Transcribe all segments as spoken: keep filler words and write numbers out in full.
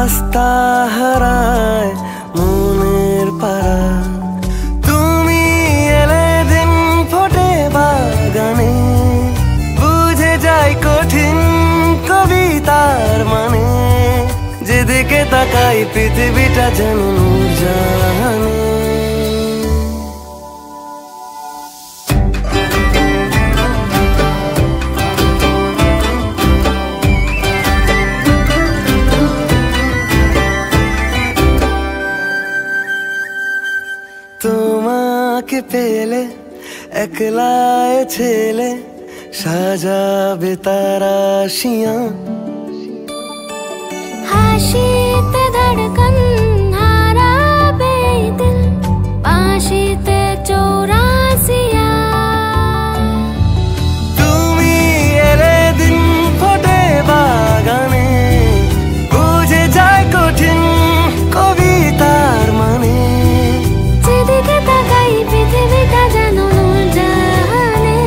রাস্তা হারায় মনের পারা, তুমি এলে দিন ফোটে বাগানে, বুঝে যাই কঠিন কবিতার মানে, যেদিকে তাকাই পৃথিবীটা যেন নূরজাহানে। তোমাকে পেলে একলায় ছেলে সাজাবে তারা শিয়া, হাসিতে ধড়কন হারাবে দিল, বাঁশিতে চৌরাসিয়া। তুমি এলে দিন ফোটে বাগানে, বুঝে যায় কঠিন কবিতার মানে, যেদিকে তাকাই পৃথিবীটা যেন নূরজাহানে।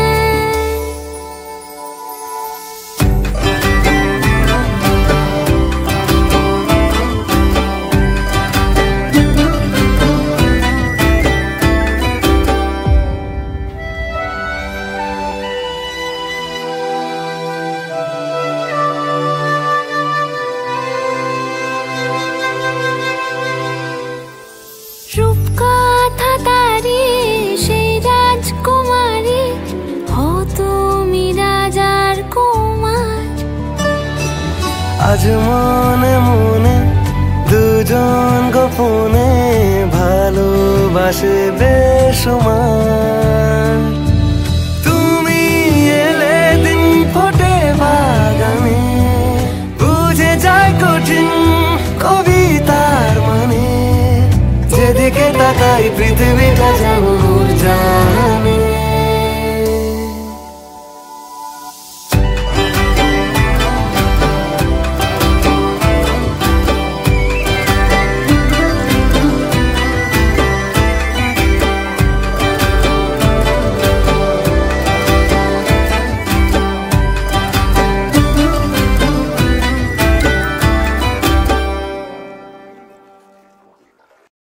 রূপকথা তারি সেই রাজকুমারী, হো তুমি রাজার কুমার। আজ মনে মনে দুজন গোপনে ভালোবাসে বেসুমার। তুমি এলে দিন ফোটে বাগানে, বুঝে যায় কঠিন কবিতার মানে, যেদিকে তাকাই পৃথিবীটা যেন